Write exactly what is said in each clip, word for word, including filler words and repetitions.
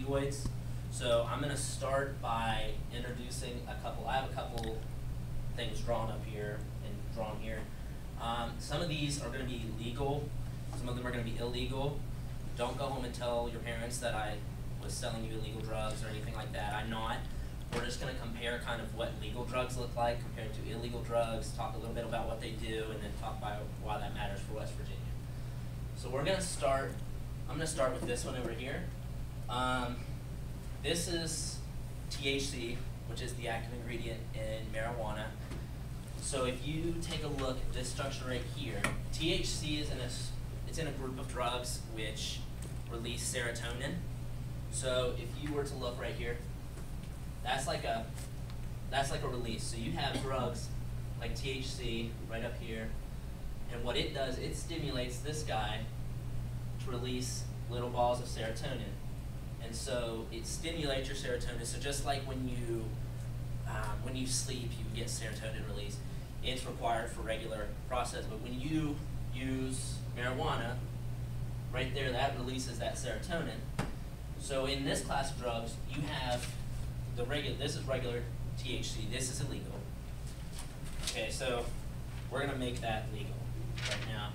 opioids. So I'm going to start by introducing a couple. I have a couple things drawn up here and drawn here. Um, some of these are going to be legal. Some of them are going to be illegal. Don't go home and tell your parents that I was selling you illegal drugs or anything like that. I'm not. We're just going to compare kind of what legal drugs look like compared to illegal drugs, talk a little bit about what they do, and then talk about why that matters for West Virginia. So we're going to start, I'm going to start with this one over here. Um, this is T H C, which is the active ingredient in marijuana. So if you take a look at this structure right here, T H C is in a, it's in a group of drugs which release serotonin. So if you were to look right here, that's like a that's like a release. So you have drugs like T H C right up here, and what it does, it stimulates this guy to release little balls of serotonin, and so it stimulates your serotonin. So just like when you um, when you sleep, you get serotonin release. It's required for regular process, but when you use marijuana, right there, that releases that serotonin. So in this class of drugs, you have the regular, this is regular T H C, this is illegal. Okay, so we're gonna make that legal right now.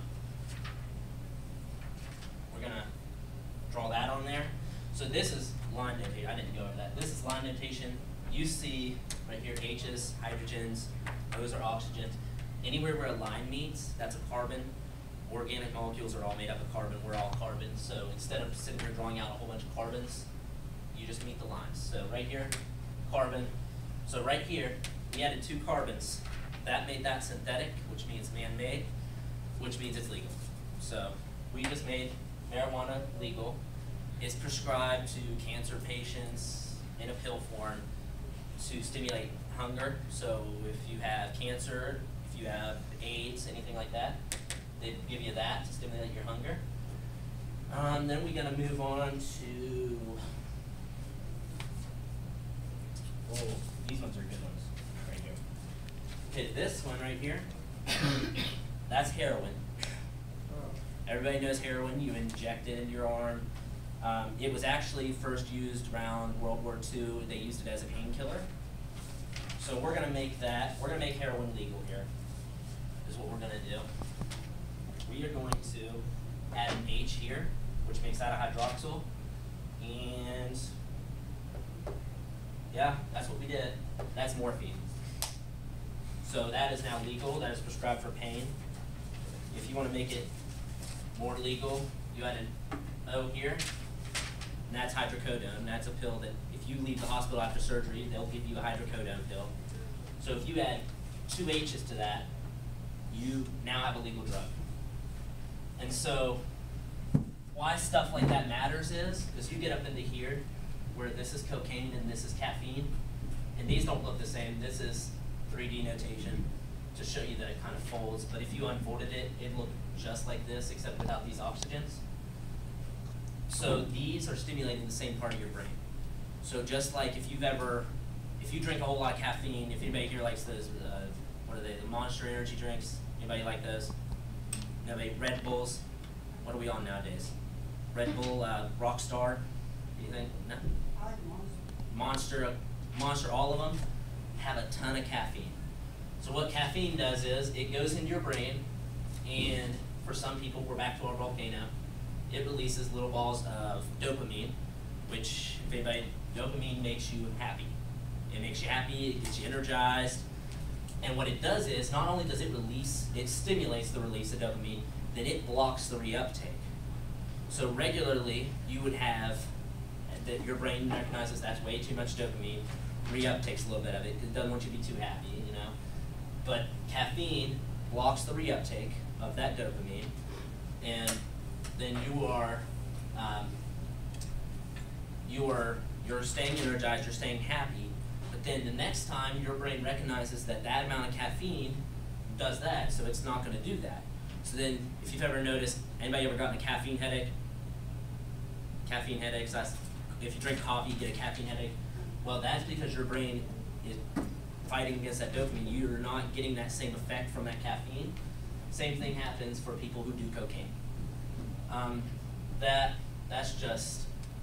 We're gonna draw that on there. So this is line notation, I didn't go over that. This is line notation. You see right here, H's, hydrogens, those are oxygens. Anywhere where a line meets, that's a carbon. Organic molecules are all made up of carbon, we're all carbon. So instead of sitting here drawing out a whole bunch of carbons, you just meet the lines. So right here, carbon. So right here, we added two carbons. That made that synthetic, which means man-made, which means it's legal. So we just made marijuana legal. It's prescribed to cancer patients in a pill form to stimulate hunger. So if you have cancer, if you have AIDS, anything like that, they give you that to stimulate your hunger. Um, then we're gonna move on to, oh, these ones are good ones, right here. Okay, this one right here, that's heroin. Everybody knows heroin, you inject it into your arm. Um, it was actually first used around World War Two. They used it as a painkiller. So we're gonna make that, we're gonna make heroin legal here, is what we're gonna do. We are going to add an H here, which makes that a hydroxyl, and yeah, that's what we did. That's morphine. So that is now legal, that is prescribed for pain. If you want to make it more legal, you add an O here, and that's hydrocodone. That's a pill that if you leave the hospital after surgery, they'll give you a hydrocodone pill. So if you add two H's to that, you now have a legal drug. And so why stuff like that matters is, because you get up into here, where this is cocaine and this is caffeine, and these don't look the same. This is three D notation to show you that it kind of folds, but if you unfolded it, it looked just like this, except without these oxygens. So these are stimulating the same part of your brain. So just like if you've ever, if you drink a whole lot of caffeine, if anybody here likes those, uh, what are they, the Monster energy drinks? Anybody like those? Nobody? Red Bulls? What are we on nowadays? Red Bull, uh, Rockstar? Anything? No? I like Monster. Monster, Monster, all of them have a ton of caffeine. So what caffeine does is it goes into your brain, and for some people, we're back to our volcano, it releases little balls of dopamine, which, if anybody, dopamine makes you happy. It makes you happy, it gets you energized, and what it does is, not only does it release, it stimulates the release of dopamine, then it blocks the reuptake. So regularly, you would have, that your brain recognizes that's way too much dopamine, reuptakes a little bit of it, it doesn't want you to be too happy, you know? But caffeine blocks the reuptake of that dopamine, and then you are, um, you are, you're staying energized, you're staying happy, but then the next time your brain recognizes that that amount of caffeine does that, so it's not going to do that. So then, if you've ever noticed, anybody ever gotten a caffeine headache? Caffeine headaches, that's, if you drink coffee, you get a caffeine headache. Well, that's because your brain is fighting against that dopamine. You're not getting that same effect from that caffeine. Same thing happens for people who do cocaine. Um, that, that's just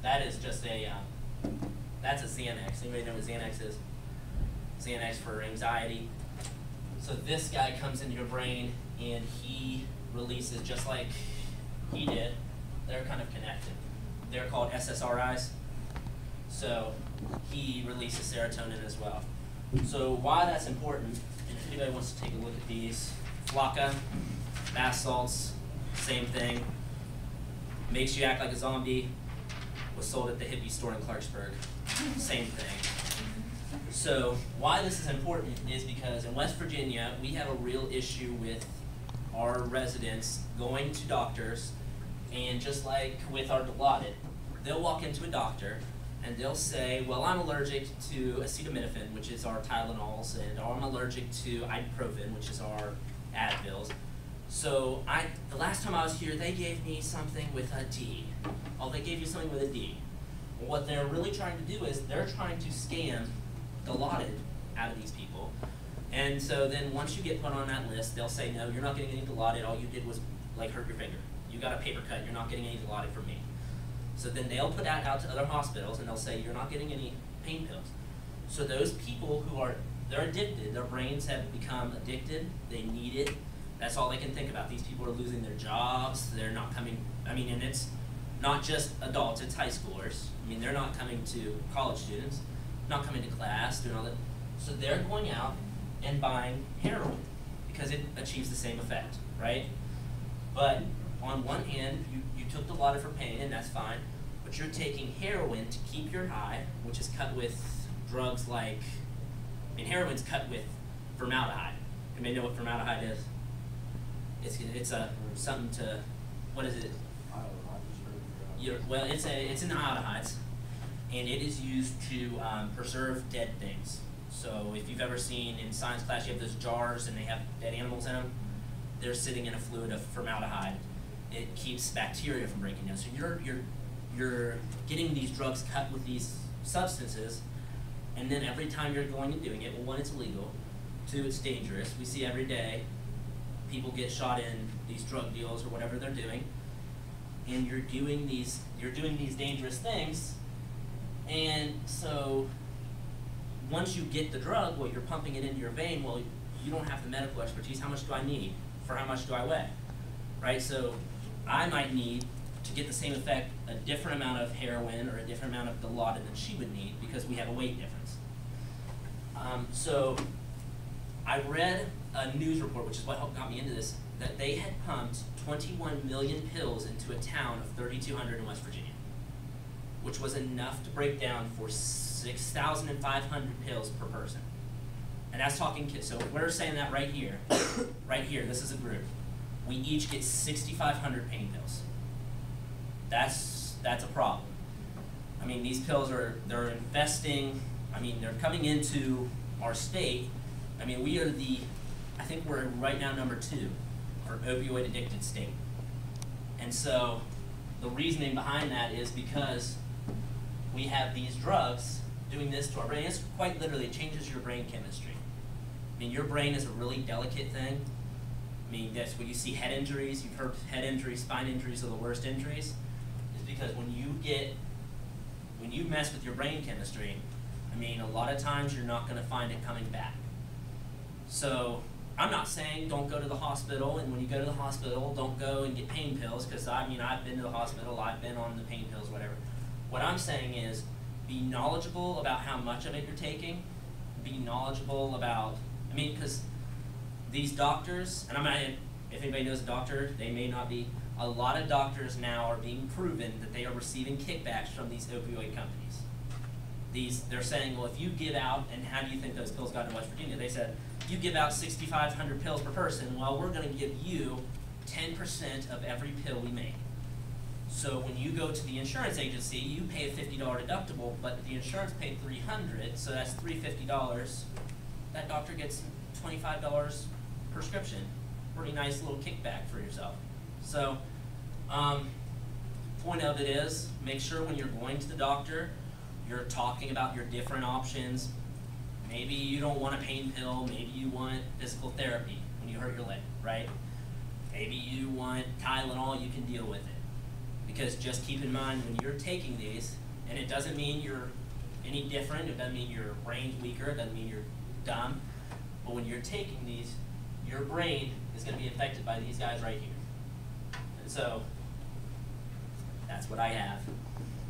that is just a, um, that's a Xanax. Anybody know what Xanax is? Xanax for anxiety. So this guy comes into your brain and he releases, just like he did, they're kind of connected. They're called S S R Is. So he releases serotonin as well. So why that's important, and if anybody wants to take a look at these, Flocka, bath salts, same thing. Makes you act like a zombie, was sold at the hippie store in Clarksburg. Same thing. So why this is important is because in West Virginia, we have a real issue with our residents going to doctors, and just like with our Dilaudid, they'll walk into a doctor and they'll say, well, I'm allergic to acetaminophen, which is our Tylenols, and or I'm allergic to ibuprofen, which is our Advils. So I, the last time I was here, they gave me something with a D. Oh, they gave you something with a D. Well, what they're really trying to do is they're trying to scam Dilaudid out of these people. And so then once you get put on that list, they'll say, no, you're not getting any Dilaudid. All you did was like hurt your finger. You got a paper cut. You're not getting any Dilaudid from me. So then they'll put that out to other hospitals and they'll say, you're not getting any pain pills. So those people who are, they're addicted, their brains have become addicted, they need it. That's all they can think about. These people are losing their jobs, they're not coming, I mean, and it's not just adults, it's high schoolers. I mean, they're not coming to college students, not coming to class, doing all that. So they're going out and buying heroin because it achieves the same effect, right? But on one hand, you, you took Dilaudid for pain, and that's fine, but you're taking heroin to keep your high, which is cut with drugs like, I mean, heroin's cut with formaldehyde. Anybody know what formaldehyde is? It's it's a something to, what is it? You're, well, it's a it's in the aldehydes, and it is used to um, preserve dead things. So if you've ever seen in science class, you have those jars and they have dead animals in them. They're sitting in a fluid of formaldehyde. It keeps bacteria from breaking down. So you're you're you're getting these drugs cut with these substances, and then every time you're going and doing it, well, one, it's illegal. Two, it's dangerous. We see every day people get shot in these drug deals or whatever they're doing, and you're doing these you're doing these dangerous things, and so once you get the drug, well, you're pumping it into your vein. Well, you don't have the medical expertise. How much do I need? For how much do I weigh? Right? So I might need, to get the same effect, a different amount of heroin or a different amount of Dilaudid than she would need because we have a weight difference. Um, so I read a news report, which is what helped got me into this, that they had pumped twenty-one million pills into a town of thirty-two hundred in West Virginia, which was enough to break down for six thousand five hundred pills per person. And that's talking kids. So we're saying that right here, right here, this is a group. We each get sixty-five hundred pain pills. That's, that's a problem. I mean, these pills are, they're investing, I mean, they're coming into our state. I mean, we are the, I think we're right now number two for opioid addicted state. And so the reasoning behind that is because we have these drugs doing this to our brain. It's quite literally, it changes your brain chemistry. I mean, your brain is a really delicate thing. I mean, that's when you see head injuries. You've heard head injuries, spine injuries are the worst injuries. It's because when you get, when you mess with your brain chemistry, I mean, a lot of times you're not going to find it coming back. So I'm not saying don't go to the hospital, and when you go to the hospital, don't go and get pain pills, because I mean, I've been to the hospital, I've been on the pain pills, whatever. What I'm saying is be knowledgeable about how much of it you're taking, be knowledgeable about, I mean, because these doctors, and I'm not, if anybody knows a doctor, they may not be, a lot of doctors now are being proven that they are receiving kickbacks from these opioid companies. These, they're saying, well, if you give out, and how do you think those pills got in West Virginia? They said, you give out sixty-five hundred pills per person, well, we're going to give you ten percent of every pill we make. So when you go to the insurance agency, you pay a fifty dollar deductible, but the insurance paid three hundred dollars, so that's three hundred fifty dollars. That doctor gets twenty-five dollars prescription. Pretty nice little kickback for yourself. So, um, point of it is, make sure when you're going to the doctor, you're talking about your different options. Maybe you don't want a pain pill, maybe you want physical therapy when you hurt your leg, right? Maybe you want Tylenol, you can deal with it. Because just keep in mind when you're taking these, and it doesn't mean you're any different, it doesn't mean your brain's weaker, it doesn't mean you're dumb, but when you're taking these, your brain is going to be affected by these guys right here. And so, that's what I have.